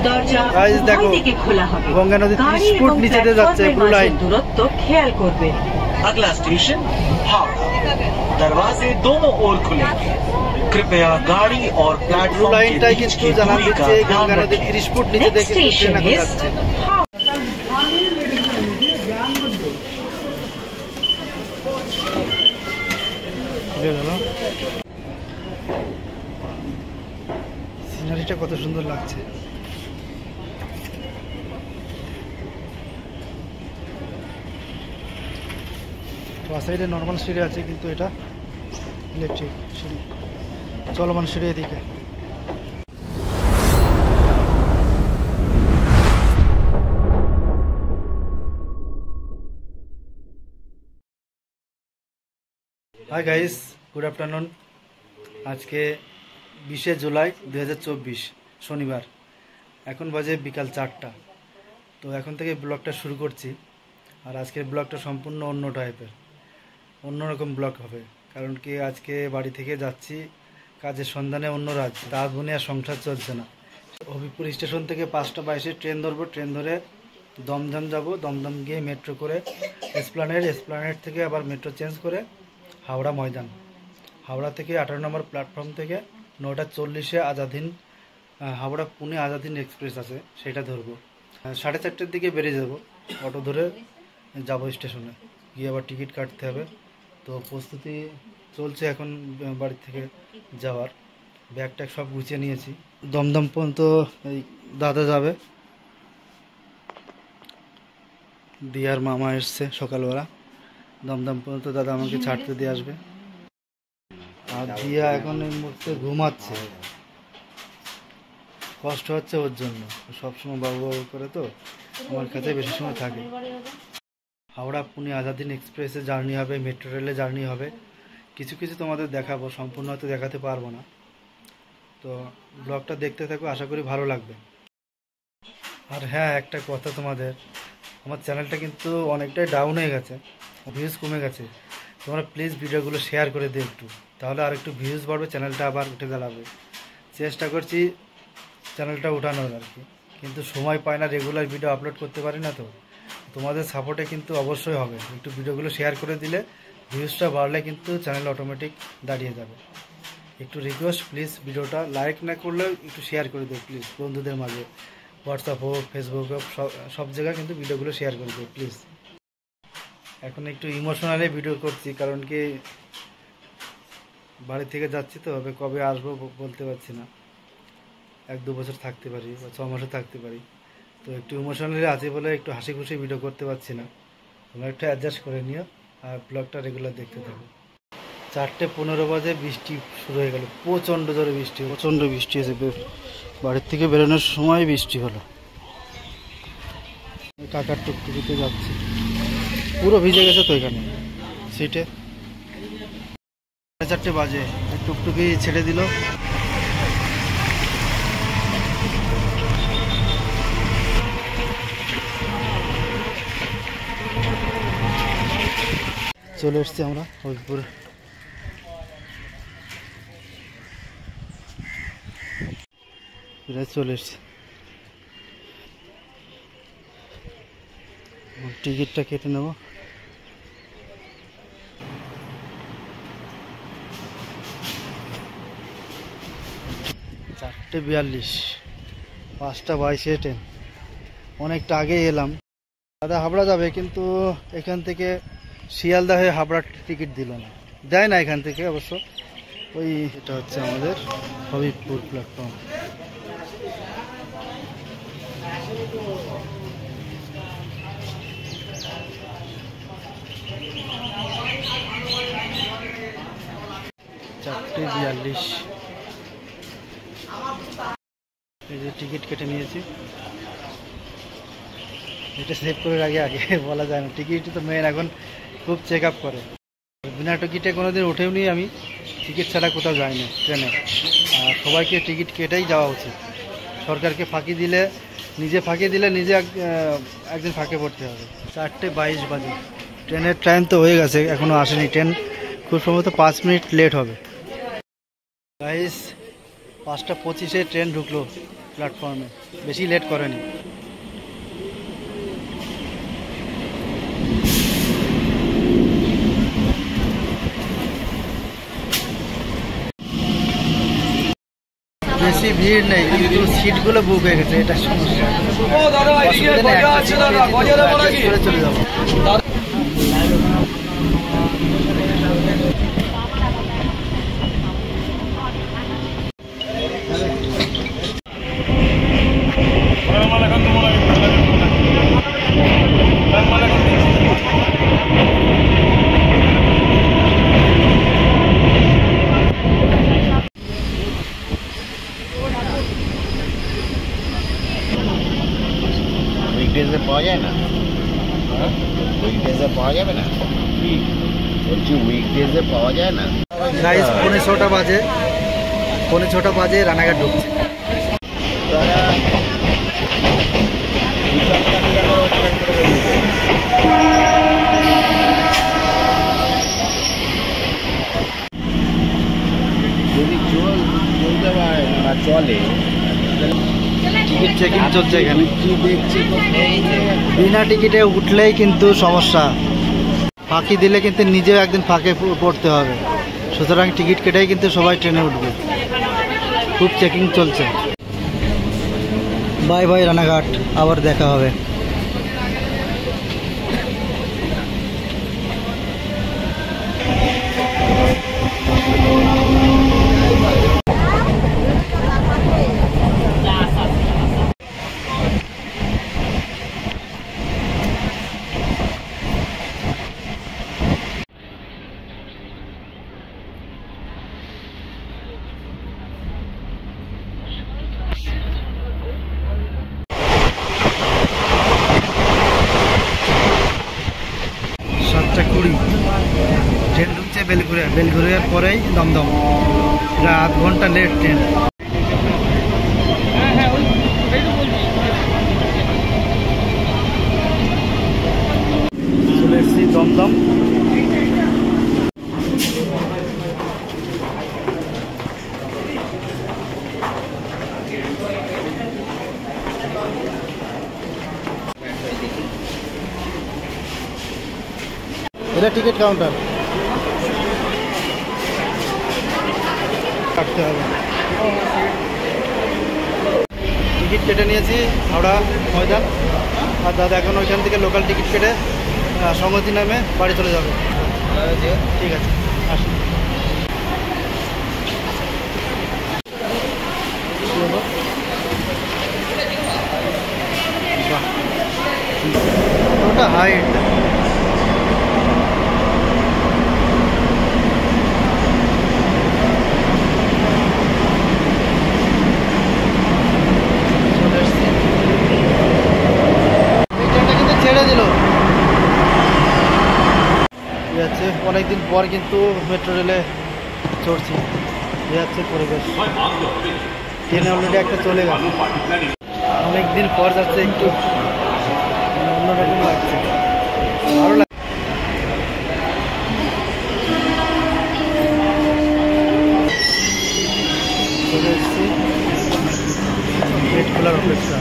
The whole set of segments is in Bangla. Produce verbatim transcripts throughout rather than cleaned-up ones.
দরজা দেখো দিকে খোলা হবে। গঙ্গা নদী ত্রিশ ফুট নিচে দিয়ে যাচ্ছে ব্লু লাইন। দূরত্ব খেয়াল করবে। अगला स्टेशन हावड़ा। दरवाजे दोनों ओर खुलेंगे। कृपया गाड़ी और प्लेटफॉर्म के बीच की दूरी का ध्यान रखें। ত্রিশ ফুট নিচে দেখে ট্রেন এখন যাচ্ছে। সিনারিটা কত সুন্দর লাগছে। সাইডে নর্মাল সিঁড়ি আছে, কিন্তু এটা ইলেকট্রিক সিঁড়ি, চলমান সিঁড়ি। এদিকে হাই গাইস, গুড আফটারনুন। আজকে বিশে জুলাই দুই হাজার চব্বিশ শনিবার। এখন বাজে বিকাল চারটা। তো এখন থেকে ব্লগটা শুরু করছি। আর আজকের ব্লগটা সম্পূর্ণ অন্য টাইপের, অন্যরকম ব্লগ হবে। কারণ কি আজকে বাড়ি থেকে যাচ্ছি কাজের সন্ধানে অন্য রাজ্য। দাঁত বুনে আর সংসার চলছে না। হবিপুর স্টেশন থেকে পাঁচটা বাইশে ট্রেন ধরবো। ট্রেন ধরে দমদম যাব। দমদম গিয়ে মেট্রো করে এসপ্লানেড, এসপ্লানেড থেকে আবার মেট্রো চেঞ্জ করে হাওড়া ময়দান। হাওড়া থেকে আঠারো নম্বর প্ল্যাটফর্ম থেকে নটা চল্লিশে আজাদিন, হাওড়া পুনে আজাদিন এক্সপ্রেস আছে, সেটা ধরবো। সাড়ে চারটের দিকে বেরিয়ে যাব। অটো ধরে যাব স্টেশনে, গিয়ে আবার টিকিট কাটতে হবে। তো প্রস্তুতি চলছে এখন বাড়ি থেকে যাওয়ার। ব্যাগ ট্যাগ সব গুছিয়ে নিয়েছি। দমদম পর্যন্ত এই দাদা যাবে, দিয়ার মামা এসছে সকালবেলা। দমদম পর্যন্ত দাদা আমাকে ছাড়তে দিয়ে আসবে। আর দিয়া এখন এই মুহূর্তে ঘুমাচ্ছে, কষ্ট হচ্ছে ওর জন্য। সবসময় বাবু বাবু করে, তো আমার কাছে বেশি সময় থাকে। হাওড়া পুনে আজাদিন এক্সপ্রেসে জার্নি হবে, মেট্রো রেলে জার্নি হবে। কিছু কিছু তোমাদের দেখাবো, সম্পূর্ণ হয়তো দেখাতে পারবো না। তো ব্লগটা দেখতে থাকো, আশা করি ভালো লাগবে। আর হ্যাঁ, একটা কথা তোমাদের, আমার চ্যানেলটা কিন্তু অনেকটাই ডাউন হয়ে গেছে, ভিউজ কমে গেছে। তোমরা প্লিজ ভিডিওগুলো শেয়ার করে দিও একটু, তাহলে আর একটু ভিউজ বাড়বে, চ্যানেলটা আবার উঠে দাঁড়াবে। চেষ্টা করছি চ্যানেলটা উঠানোর আর কি, কিন্তু সময় পায় না, রেগুলার ভিডিও আপলোড করতে পারি না। তো তোমাদের সাপোর্টে কিন্তু অবশ্যই হবে। একটু ভিডিওগুলো শেয়ার করে দিলে ভিউজটা বাড়লে কিন্তু চ্যানেল অটোমেটিক দাঁড়িয়ে যাবে। একটু রিকোয়েস্ট, প্লিজ ভিডিওটা লাইক না করলেও একটু শেয়ার করে দিও প্লিজ, বন্ধুদের মাঝে। হোয়াটসঅ্যাপ হোক, ফেসবুক হোক, সব সব জায়গায় কিন্তু ভিডিওগুলো শেয়ার করে দিও প্লিজ। এখন একটু ইমোশনালি ভিডিও করছি, কারণ কি বাড়ি থেকে যাচ্ছি, তো হবে কবে আসবো বলতে পারছি না। এক দু বছর থাকতে পারি বা ছ মাসও থাকতে পারি। তো একটু ইমোশনালি আছি বলে একটু হাসি খুশি ভিডিও করতে পারছি না। তোমরা একটু অ্যাডজাস্ট করে নিও আর ব্লগটা রেগুলার দেখতে থাকো। চারটে পনেরো বাজে বৃষ্টি শুরু হয়ে গেল, প্রচণ্ড জোরে বৃষ্টি, প্রচণ্ড বৃষ্টি হয়েছে। বাড়ির থেকে বেরোনোর সময় বৃষ্টি হলো। কাকার টুকটুকিতে যাচ্ছি, পুরো ভিজে গেছে তো এখানে সিটে। সাড়ে চারটে বাজে টুকটুকি ছেড়ে দিল। চলে এসছি আমরা হবিপুর। চলে এসছি, টিকিটটা কেটে নেব। চারটে বিয়াল্লিশ, পাঁচটা বাইশে ট্রেন। অনেকটা আগে এলাম। দাদা হাবড়া যাবে, কিন্তু এখান থেকে শিয়ালদা হয়ে হাবড়ার টিকিট দিল না, দেয় না এখান থেকে অবশ্য। ওই এটা হচ্ছে আমাদের হবিপুর প্ল্যাটফর্ম। চারটে বিয়াল্লিশ, এই যে টিকিট কেটে নিয়েছি। এটা সেভ করে রাখি, আগে বলা যায় না। টিকিট তো মেন, এখন খুব চেক আপ করে। বিনা টিকিটে কোনোদিন উঠেও নি আমি, টিকিট ছাড়া কোথাও যাই না ট্রেনে। আর সবাইকে টিকিট কেটেই যাওয়া উচিত। সরকারকে ফাঁকি দিলে, নিজে ফাঁকি দিলে নিজে একদিন ফাঁকে পড়তে হবে। চারটে বাইশ বাজে, ট্রেনের টাইম তো হয়ে গেছে, এখনও আসেনি ট্রেন। খুব সম্ভবত পাঁচ মিনিট লেট হবে। গাইস পাঁচটা পঁচিশে ট্রেন ঢুকলো, প্ল্যাটফর্মে, বেশি লেট করেনি। বেশি ভিড় নেই, কিন্তু সিটগুলো বুক হয়ে গেছে, এটা সমস্যা। করে চলে যাবো। উইকডেজে পাওয়া যায় না? উইকডেজে পাওয়া যাবে না? বলছি উইকডেজে পাওয়া যায় না? গাইস পৌনে ছটা বাজে, পৌনে ছটা বাজে রানাঘাট ঢুকছে। যদি চল চলতে পারে না চলে, টিকিট চেকিং চলছে এখানে। কি দেখছি তো বিনা টিকিটে উঠলেই কিন্তু সমস্যা, ফাঁকি দিলে কিন্তু নিজেও একদিন ফাঁকে পড়তে হবে। সুতরাং টিকিট কেটেই কিন্তু সবাই ট্রেনে উঠবে। খুব চেকিং চলছে। বাই বাই রানাঘাট, আবার দেখা হবে। সাতটা কুড়ি ট্রেন ঢুকছে বেলঘুরিয়া, বেলঘুরিয়ার পরেই দমদম। প্রায় আধ ঘন্টা লেট ট্রেন। চলে এসেছি দমদম। এটা টিকিট কাউন্টার, কাটতে হবে। টিকিট কেটে নিয়েছি হাওড়া ময়দান, আর দাদা এখন ওইখান থেকে লোকাল টিকিট কেটে সংগতি নামে বাড়ি চলে যাবে। ঠিক আছে, আসুন। ওটা হাইট, ছেড়ে দিল। যাচ্ছে অনেকদিন পর কিন্তু মেট্রো রেলে চড়ছি। যাচ্ছে পরিবেশ, ট্রেনে অলরেডি একটা চলে গেছে। অনেকদিন পর যাচ্ছে, একটু অন্যরকম লাগছে, ভালো লাগছে। চলে এসছি, গেট খোলার অপেক্ষা।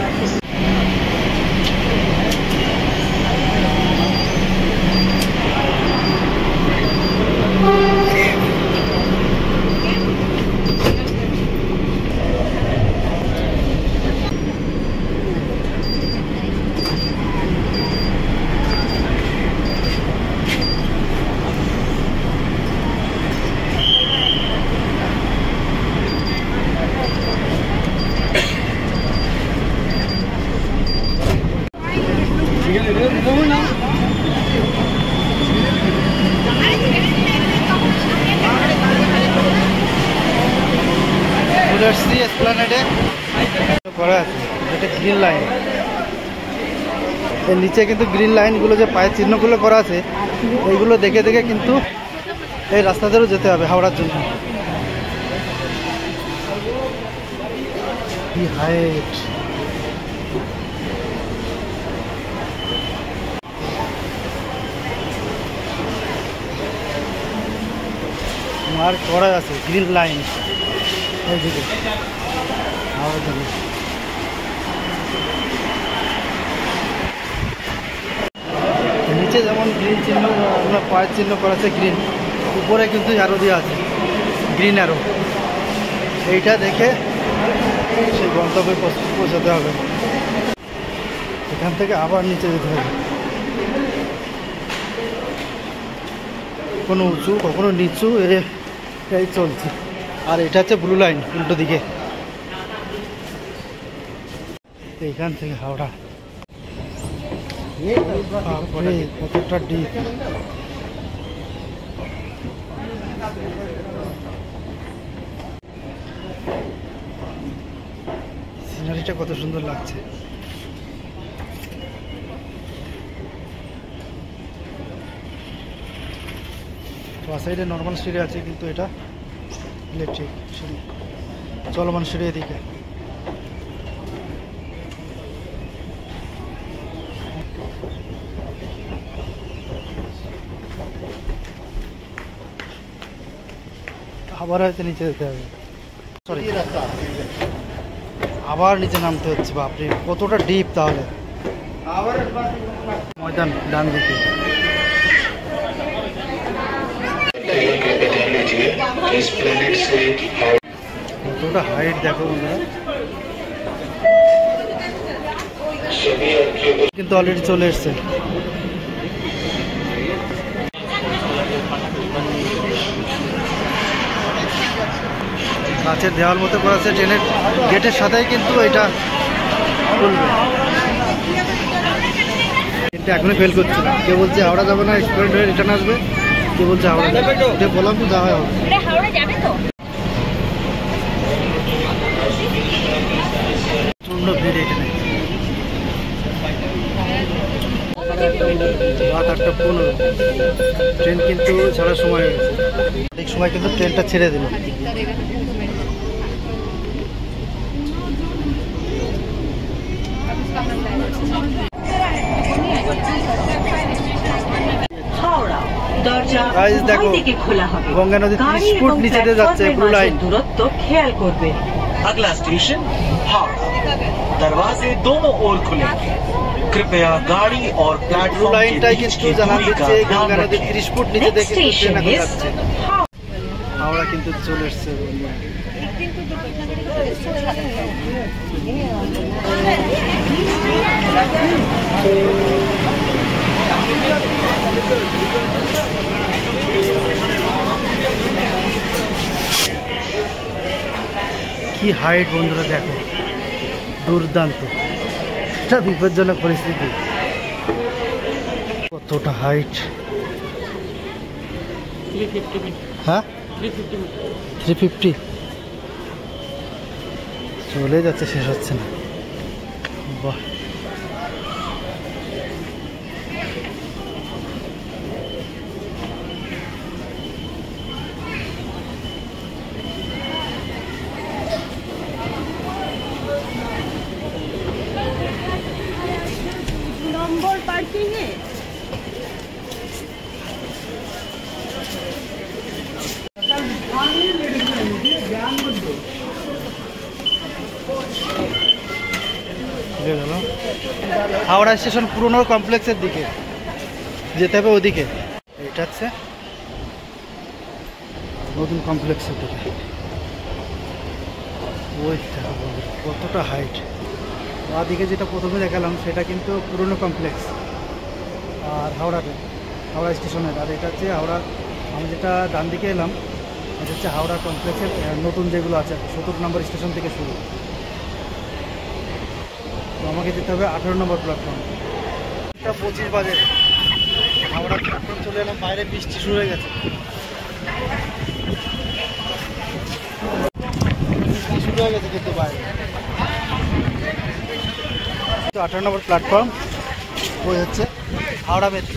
এসপ্ল্যানেডে করা আছে, এটা গ্রিন লাইন। এর নিচে কিন্তু গ্রিন লাইনগুলো যে পায়ের চিহ্নগুলো করা আছে, এইগুলো দেখে দেখে কিন্তু এই রাস্তা ধরেও যেতে হবে হাওড়ার জন্য। কি হাইট! মার্ক করা আছে গ্রিন লাইন। এইদিকে হাওড়া দিকে নিচে যেমন গ্রিন চিহ্ন আমরা পায়ের চিহ্ন করা আছে গ্রিন, উপরে কিন্তু অ্যারো দেওয়া আছে গ্রিন অ্যারো। এইটা দেখে সেই গন্তব্যে পৌঁছাতে হবে। এখান থেকে আবার নিচে যেতে হবে, কখনো উঁচু কখনো নিচু এই চলছে। আর এটা হচ্ছে ব্লু লাইন উল্টো দিকে, এইখান থেকে হাওড়া। কতটা ডিপ, সিনারিটা কত সুন্দর লাগছে। বাঁ সাইডে নর্মাল সিঁড়ি আছে, কিন্তু এটা ইলেকট্রিক সিঁড়ি, চলমান সিঁড়ি এদিকে। আবার হয়তো নিচে যেতে হবে, সরি আবার নিচে নামতে হচ্ছে। বাপরে কতটা ডিপ তাহলে। ময়দান ডান দিকে, কতটা হাইট দেখো বন্ধুরা। কিন্তু অলরেডি চলে এসছে। কাছের দেওয়াল মতো করা আছে, ট্রেনের গেটের সাথেই কিন্তু এটা খুলবে। এটা এখনই ফেল করছে, কেউ বলছে হাওড়া যাবে না, এক্সপ্রেস হয়ে রিটার্ন আসবে, কেউ বলছে হাওড়া যাবে। এটা বললাম তো যাওয়া হবে। প্রচন্ড ভিড় এখানে। রাত আটটা পনেরো, ট্রেন কিন্তু ছাড়ার সময় হয়েছে। ঠিক সময় কিন্তু ট্রেনটা ছেড়ে দিল। হাওড়া দরজা গাইস দেখো, উভয় দিকে খোলা হবে। গঙ্গা নদী ত্রিশ ফুট নিচে দিয়ে যাচ্ছে, ব্লু লাইন। দূরত্ব খেয়াল করবে। अगला स्टेशन हावड़ा, दरवाजे दोनों ओर खुलेंगे। कृपया गाड़ी और ব্লু प्लेटफॉर्म के লাইনটাই बीच কিন্তু की জানান दूरी का দিচ্ছে ध्यान গঙ্গা নদী रखें। ত্রিশ ফুট নিচে Next দেখে ট্রেন station এখন is যাচ্ছে। হাওড়া কিন্তু চলে এসছে। কি হাইট বন্ধুরা দেখো, দুর্দান্ত। এটা বিপজ্জনক পরিস্থিতি, কতটা হাইট। হ্যাঁ থ্রি ফিফটি চলে যাচ্ছে, শেষ হচ্ছে না। বাহ, নম্বর পার্কিং এ হাওড়া স্টেশন পুরনো কমপ্লেক্সের দিকে যেতে হবে, ওদিকে। এটা হচ্ছে নতুন কমপ্লেক্সের দিকে। ওই কতটা হাইট। ওদিকে যেটা প্রথমে দেখালাম সেটা কিন্তু পুরনো কমপ্লেক্স, আর হাওড়াটা হাওড়া স্টেশনের। আর এটা হচ্ছে হাওড়া, আমি যেটা ডান দিকে এলাম এটা হচ্ছে হাওড়া কমপ্লেক্সের নতুন যেগুলো আছে, সত্তর নম্বর স্টেশন থেকে শুরু। তো আমাকে যেতে হবে আঠেরো নম্বর প্ল্যাটফর্ম। এটা পঁচিশ বাজে, হাওড়া প্ল্যাটফর্ম চলে এলাম। বাইরে বৃষ্টি শুরু হয়ে গেছে, বৃষ্টি শুরু হয়ে গেছে কিন্তু বাইরে। তো আঠারো নম্বর প্ল্যাটফর্ম ওই হচ্ছে হাওড়া মেট্রো।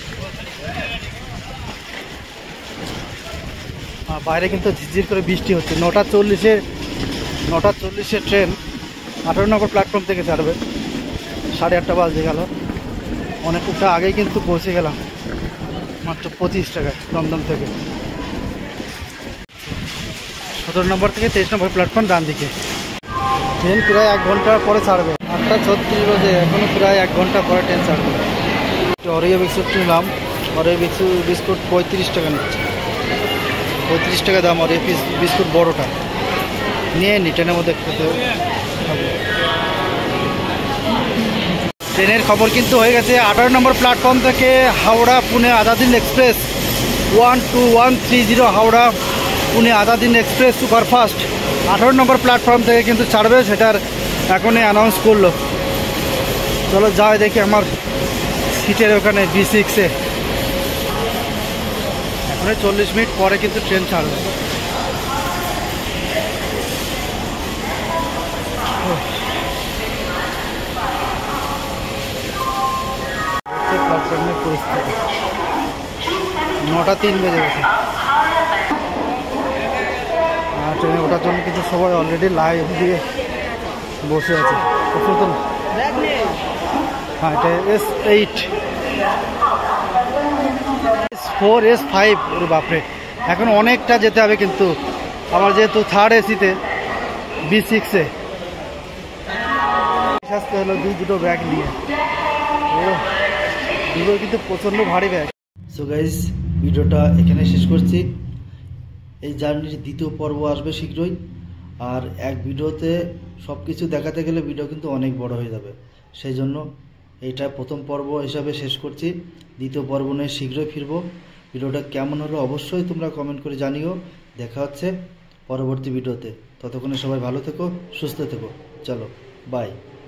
আর বাইরে কিন্তু ঝিরঝির করে বৃষ্টি হচ্ছে। নটা চল্লিশে নটা চল্লিশে ট্রেন আঠারো নম্বর প্ল্যাটফর্ম থেকে ছাড়বে, সাড়ে আটটা বাজে গেল। অনেকটা আগেই কিন্তু পৌঁছে গেলাম, মাত্র পঁচিশ টাকায় দমদম থেকে। সতেরো নম্বর থেকে তেইশ নম্বর প্ল্যাটফর্ম ডান দিকে। ট্রেন প্রায় এক ঘন্টা পরে ছাড়বে, আটটা ছত্রিশ বাজে, এখনও প্রায় এক ঘন্টা পরে ট্রেন ছাড়বে। অরিও বিস্কুট নিলাম, অরিও বিস্কুট পঁয়ত্রিশ টাকা নিচ্ছে, পঁয়ত্রিশ টাকা দাম অরিও বিস্কুট বড়োটা নিয়ে নি, ট্রেনের মধ্যে খেতে হবে। ট্রেনের খবর কিন্তু হয়ে গেছে। আঠারো নম্বর প্ল্যাটফর্ম থেকে Howrah Pune Azad Hind express one two one three zero Howrah Pune Azad Hind express superfast আঠারো নম্বর প্ল্যাটফর্ম থেকে কিন্তু ছাড়বে, সেটার এখনই অ্যানাউন্স করলো। চলো যাই দেখি আমার সিটের ওখানে বি সিক্সে। এখনই চল্লিশ মিনিট পরে কিন্তু ট্রেন ছাড়বে। প্ল্যাটফর্মের পরিস্থিতি নটা তিন বেজে গেছে, আর ট্রেনে ওঠার জন্য কিন্তু সবাই অলরেডি লাইন দিয়ে বসে আছে। হ্যাঁ, এটা S eight S four S five ওর বাপরে, এখন অনেকটা যেতে হবে কিন্তু আমার, যেহেতু থার্ড এসিতে বি সিক্সে আসতে হলো দুই দুটো ব্যাগ নিয়ে। ও দুটো কিন্তু প্রচণ্ড ভারী ব্যাগ। সো গাইজ, ভিডিওটা এখানে শেষ করছি। এই জার্নির দ্বিতীয় পর্ব আসবে শীঘ্রই, আর এক ভিডিওতে সব কিছু দেখাতে গেলে ভিডিও কিন্তু অনেক বড় হয়ে যাবে, সেই জন্য এইটা প্রথম পর্ব হিসাবে শেষ করছি। দ্বিতীয় পর্ব নিয়ে শীঘ্রই ফিরবো। ভিডিওটা কেমন হলো অবশ্যই তোমরা কমেন্ট করে জানিও। দেখা হচ্ছে পরবর্তী ভিডিওতে, ততক্ষণে সবাই ভালো থেকো, সুস্থ থেকো। চলো বাই।